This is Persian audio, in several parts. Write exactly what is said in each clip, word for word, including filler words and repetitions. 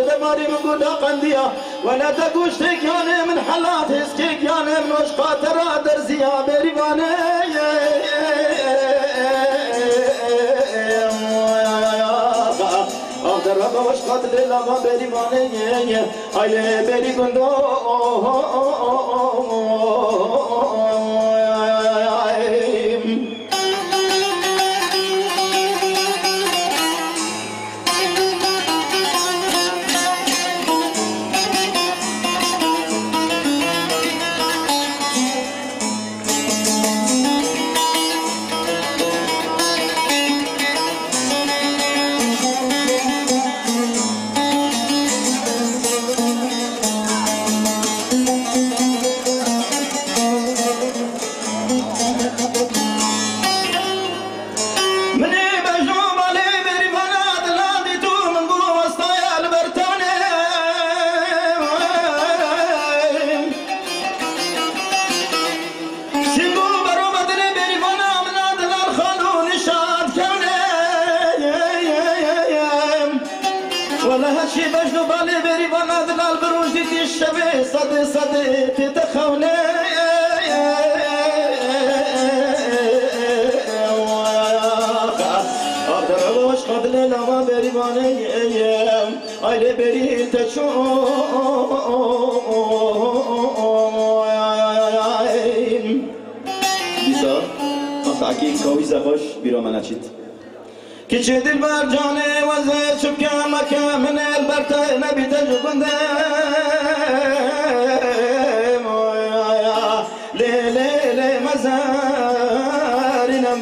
دماري من قد قنديا ولا تقوش تكياني من حالات هسكياني من وشقات رادر زيا بريباني أقدر أبا وشقات ليلا ما بريباني أيلي بري قندو ولا هالشي بجنو بالي بري بناد البروج دي الشبي صدي صدي تتخوني أقدر أبوش قد ليلة ما بري باني أيلي بري تشو بيسا أفتاكي كويزة خوش بيرو مناشيت كيشي دل برجاني وزي شبكة مكة من البرتة نبي تجبن لي لي لي مزارنا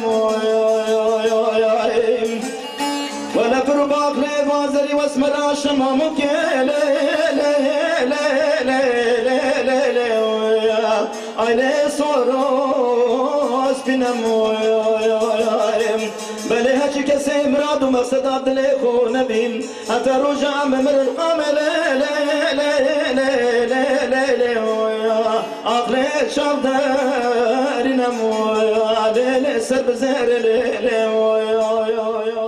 ولا برباق لي بازري واسمر الشمامك لي لي لي لي لي لي لي صوروس بنمو بله هچی کسی مراد و مقصد عبدالله خو نبیم حتی رجع ممر القام لی لی لی لی لی لی لی عقل شاب داری نمو لی لی سر بزر لی لی